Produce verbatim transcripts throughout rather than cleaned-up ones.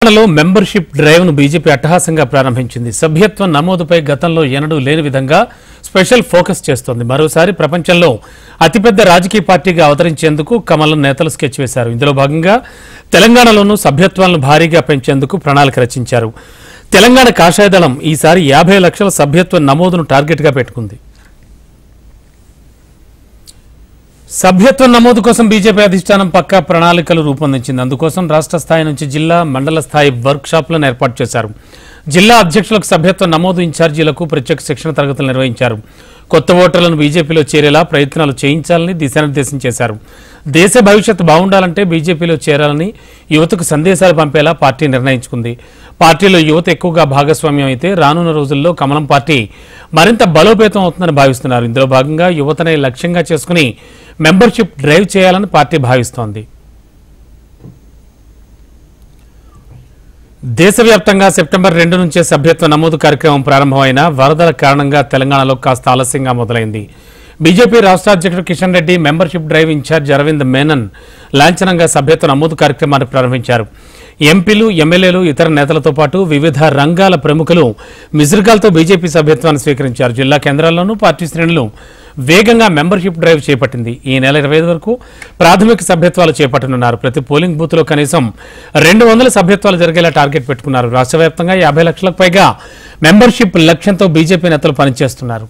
తెలంగాణలో membership drive ను BJP అట్టహాసంగా ప్రారంభించింది. సభ్యత్వం నమోదుపై గతంలో ఎన్నడూ లేని విధంగా స్పెషల్ ఫోకస్ చేస్తోంది. మరోసారి ప్రపంచంలో అతిపెద్ద రాజకీయ పార్టీగా అవతరించేందుకు కమలం నేతలు స్కెచ్ వేశారు. ఇందులో భాగంగా తెలంగాణలోనూ సభ్యత్వాలను భారీగా పెంచేందుకు ప్రణాళిక రచించారు. తెలంగాణ కాషాయ దళం ఈసారి యాభై లక్షల సభ్యత్వ నమోదును టార్గెట్గా పెట్టుకుంది. సభ్యత్వం నమోదు కోసం బీజేపీ అధిష్టానం పక్కా ప్రణాళికలు రూపొందించింది. అందుకోసం రాష్ట్ర స్థాయి నుంచి జిల్లా మండల స్థాయి వర్క్ షాప్లను ఏర్పాటు చేశారు. జిల్లా అధ్యక్షులకు సభ్యత్వ నమోదు ఇన్ఛార్జీలకు ప్రత్యేక శిక్షణ తరగతులు నిర్వహించారు. కొత్త ఓటర్లను బీజేపీలో చేరేలా ప్రయత్నాలు చేయించాలని దిశానిర్దేశం చేశారు. దేశ భవిష్యత్తు బాగుండాలంటే బీజేపీలో చేరాలని యువతకు సందేశాలు పంపేలా పార్టీ నిర్ణయించుకుంది. పార్టీలో యువత ఎక్కువగా భాగస్వామ్యం అయితే రానున్న రోజుల్లో కమలం పార్టీ మరింత బలోపేతం అవుతుందని భావిస్తున్నారు. ఇందులో భాగంగా యువతనే లక్ష్యంగా చేసుకుని మెంబర్షిప్ డ్రైవ్ చేయాలని పార్టీ భావిస్తోంది. దేశవ్యాప్తంగా సెప్టెంబర్ రెండు నుంచే సభ్యత్వ నమోదు కార్యక్రమం ప్రారంభమైన వరదల కారణంగా తెలంగాణలో కాస్త ఆలస్యంగా మొదలైంది. బీజేపీ రాష్ట్ర అధ్యక్షుడు Kishan Reddy, membership drive incharge Arvind Menon లాంఛనంగా సభ్యత్వ నమోదు కార్యక్రమాన్ని ప్రారంభించారు. ఎంపీలు, ఎమ్మెల్యేలు, ఇతర నేతలతో పాటు వివిధ రంగాల ప్రముఖులు మిస్డ్-కాల్తో బీజేపీ సభ్యత్వాన్ని స్వీకరించారు. జిల్లా కేంద్రాల్లోనూ పార్టీ శ్రేణులు వేగంగా మెంబర్షిప్ డ్రైవ్ చేపట్టింది. ఈ నెల ఇరవై ఐదు వరకు ప్రాథమిక సభ్యత్వాలు చేపట్టనున్నారు. ప్రతి పోలింగ్ బూత్ లో కనీసం రెండు వందల సభ్యత్వాలు జరిగేలా టార్గెట్ పెట్టుకున్నారు. రాష్ట్ర వ్యాప్తంగా యాభై లక్షలకు పైగా మెంబర్షిప్ లక్ష్యంతో బీజేపీ నేతలు పనిచేస్తున్నారు.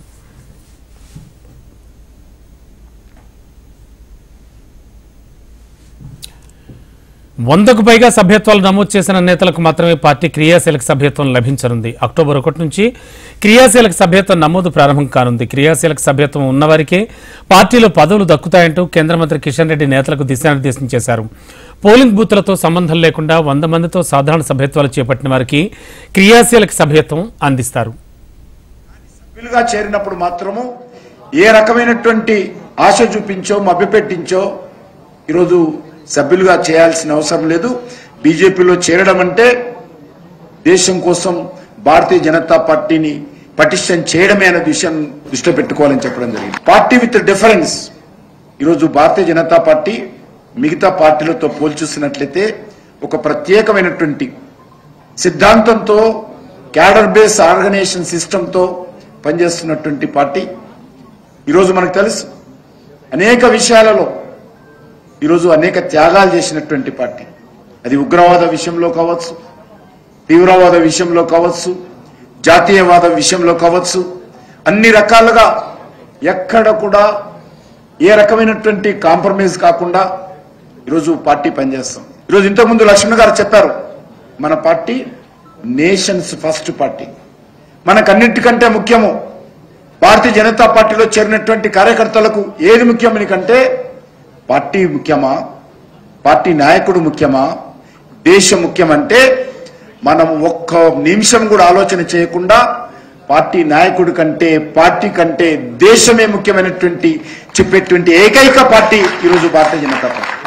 వందకు పైగా సభ్యత్వాలు నమోదు చేసిన నేతలకు మాత్రమే పార్టీ క్రియాశీలక సభ్యత్వం లభించనుంది. అక్టోబర్ ఒకటి నుంచి క్రియాశీలక సభ్యత్వం నమోదు ప్రారంభం కానుంది. క్రియాశీలక సభ్యత్వం ఉన్నవారికే పార్టీలో పదవులు దక్కుతాయంటూ కేంద్ర మంత్రి కిషన్ రెడ్డి నేతలకు దిశానిర్దేశం చేశారు. పోలింగ్ బూత్లతో సంబంధం లేకుండా వంద మందితో సాధారణ సభ్యత్వాలు చేపట్టిన వారికి క్రియాశీలక సభ్యత్వం అందిస్తారు. సభ్యులుగా చేరినప్పుడు మాత్రము ఏ రకమైనటువంటి ఆశ చూపించో మభ్యపెట్టించో ఈరోజు సభ్యులుగా చేయాల్సిన అవసరం లేదు. బీజేపీలో చేరడం అంటే దేశం కోసం భారతీయ జనతా పార్టీని పటిష్టం చేయడమే అనే విషయం దృష్టిలో పెట్టుకోవాలని చెప్పడం జరిగింది. పార్టీ విత్ డిఫరెన్స్ ఈరోజు భారతీయ జనతా పార్టీ మిగతా పార్టీలతో పోల్చూసినట్లయితే ఒక ప్రత్యేకమైనటువంటి సిద్ధాంతంతో క్యాడర్ బేస్ ఆర్గనైజేషన్ సిస్టంతో పనిచేస్తున్నటువంటి పార్టీ. ఈరోజు మనకు తెలుసు అనేక విషయాలలో ఈరోజు అనేక త్యాగాలు చేసినటువంటి పార్టీ. అది ఉగ్రవాద విషయంలో కావచ్చు, తీవ్రవాద విషయంలో కావచ్చు, జాతీయవాద విషయంలో కావచ్చు, అన్ని రకాలుగా ఎక్కడ కూడా ఏ రకమైనటువంటి కాంప్రమైజ్ కాకుండా ఈరోజు పార్టీ పనిచేస్తాం. ఈరోజు ఇంతకుముందు లక్ష్మణ్ గారు చెప్పారు, మన పార్టీ నేషన్స్ ఫస్ట్ పార్టీ. మనకన్నిటికంటే ముఖ్యము భారతీయ జనతా పార్టీలో చేరినటువంటి కార్యకర్తలకు ఏది ముఖ్యమని కంటే పార్టీ ముఖ్యమా, పార్టీ నాయకుడు ముఖ్యమా, దేశం ముఖ్యమంటే మనం ఒక్క నిమిషం కూడా ఆలోచన చేయకుండా పార్టీ నాయకుడి కంటే, పార్టీ కంటే దేశమే ముఖ్యమైనటువంటి చెప్పేటువంటి ఏకైక పార్టీ ఈరోజు భారతీయ జనతా పార్టీ.